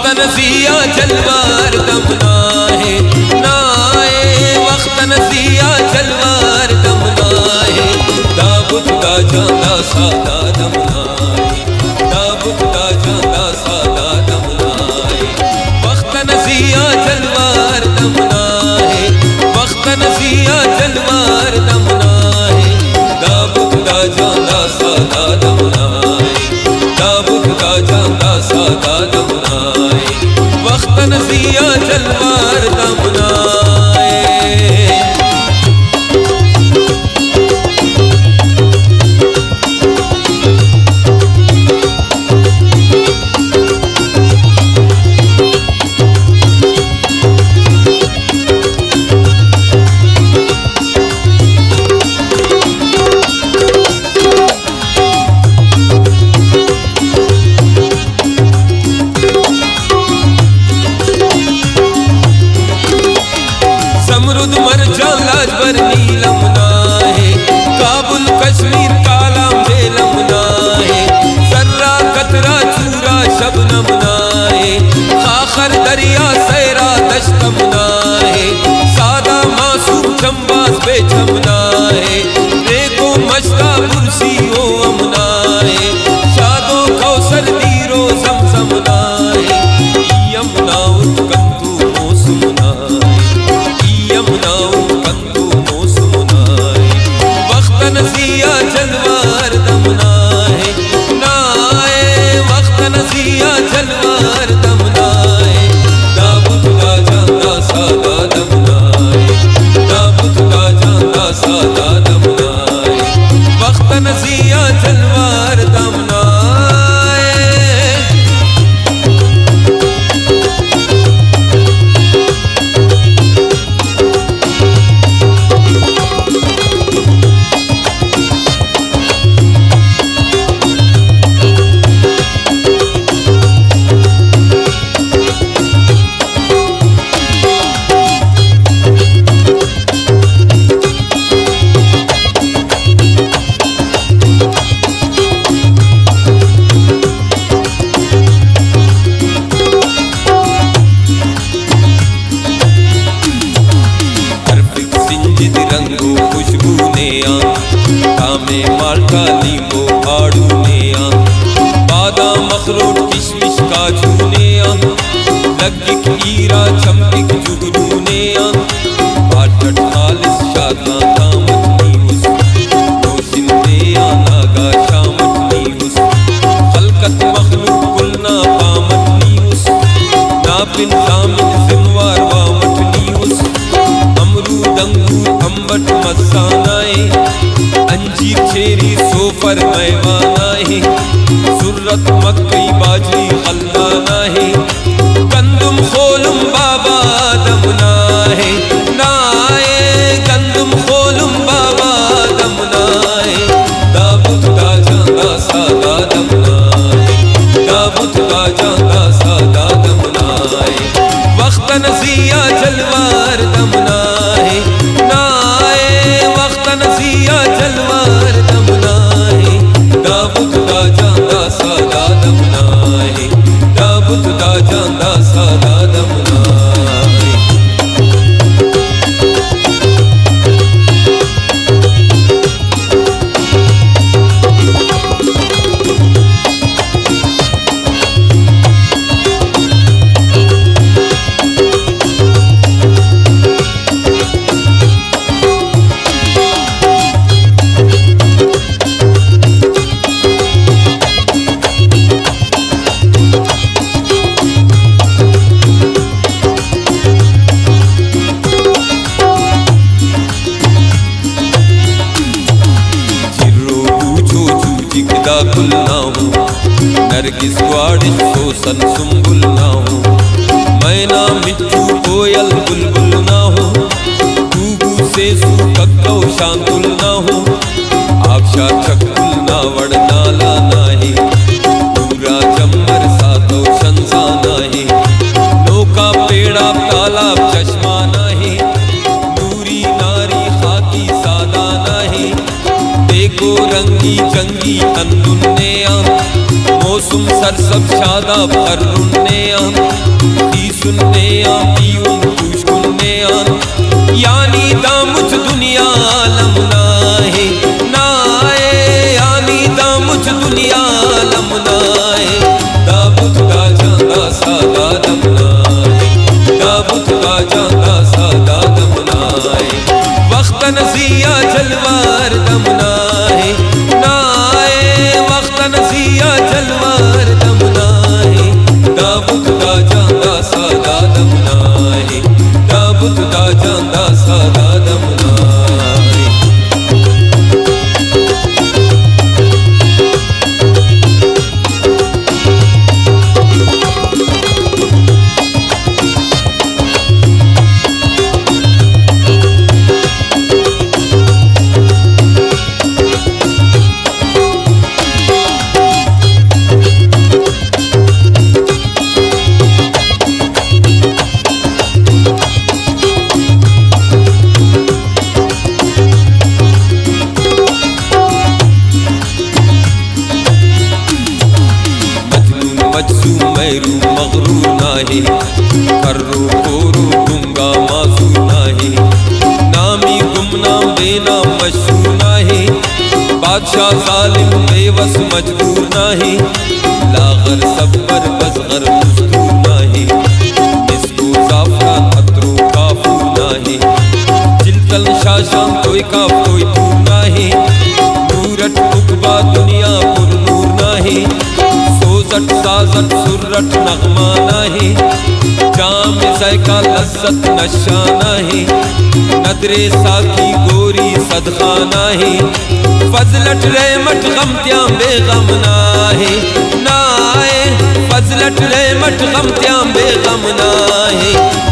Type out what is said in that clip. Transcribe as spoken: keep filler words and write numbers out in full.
नसिया जलवार दमना है नाए वक्त नसिया जलवार दमना है दाबुत दा जांदा सादा दमना है दाबुत दा जांदा सादा दमना है वक्त नसिया जलवार दमना है वक्त नसिया जलवार दमना है दाबुत दा जांदा सादा दमना है दाबुत दा जांदा सादा दमना वक्त नसिया जलवार दमना नीलम नाहे काबुल कश्मीर काला मेलम नाहे सर्रा कतरा चूरा शबनम नाहे खाखर दरिया सैरा दश्तम नाहे सादा मासूम चंबास बेचम नाहे देखो मशका कुर्सी ओ अमनाए शादो कौसर दीरो समसम नाहे यमुना उत्कंतु मौसम नाहे यमुना उत्कंतु नसिया जलवार दमना है नाए वक्त नसिया जलवार दमना है दाबुत दा जांदा सादा दमना है दाबुत दा जांदा सादा दमना है वक्त नसिया जलवार दमना रंगो खुशबू ने कामे माल्टा नींबू आड़ू ने बादाम अखरोट किशमिश काजू ने लग्गिक हीरा चमकिक जुगनू ने पाटट खालिस शादा दामत नीउस रोशिन ने नागा शामत नीउस खलकत मखलूक कुलना पामत नीउस नापिन जामिन जिमवार वामत नीउस अमरूद अंगूर अम्बट मसानाए अंजीर चेरी सोफर मैवानाए सुर्रत मक्कई बाजरी खल्दानाए गंदुम खोलुम बाबा दमनाए नाए गंदुम खोलुम बाबा दमनाए दाबुत दा जांदा सादा दमनाए दाबुत दा जांदा सादा दमनाए वक्त नसिया जलवार दमना है नाए वक्त नसिया जलवार दमना है दाबुत दा जांदा सादा दमना है दाबुत दा जांदा सादा दमना है नरगिस वाडिश सोसन सुम्बुल ना हो मैना मिट्टू कोयल बुलबुल ना हो गूगू से सू कक्कौ शांतुल ना हो आबशा चक्कुल ना वड़ नाला नाही पूरा जम्मर सातो शंसा नाही नौका पेड़ा तालाब चश्मा नाही नूरी नारी खाकी सादा नाही देखो रंगी जंगी अंदुन्ने मौसम सरसब सब शादाब खर्रुन्ने आम ती सुनने आम पीउन खुश कुन्ने आम यानी दामुच दुनिया आलम नाहे नाए यानी दामुच दुनिया आलम नाहे दाबुत दा जांदा सादा दम नाहे दाबुत दा जांदा सादा दम नाहे वक्त नसिया जलवार दम नाहे नाए वक्त नसिया जलवार दम नाहे दाबुत दा जांदा सादा दम नाहे दाबुत दा जांदा सादा दम नाहे। मजसूम मैरू मगरूर नाहे कर्रो कोरो गुंगा मासूर नाहे नामी गुमनाम बेनाम मशहूर नाहे बादशाह जालिम बेवस मजबूर नाहे लागर सब्बर बसगर मजदूर नाहे इसको जाफरान अतरो काफूर नाहे जिलतल शाशान कोई काफ कोई दूर नाहे नूरट उकबा दुनिया पुर नूर नाहे सोजट साजट सुरट नगमा नाहे जाम ज़ायका लज्जत नशा नाहे नदरे साकी गोरी सदका नाहे फजलत रहमत गमत्यां बेगम नाहे नाए फजलत रहमत गमत्यां बेगम नाहे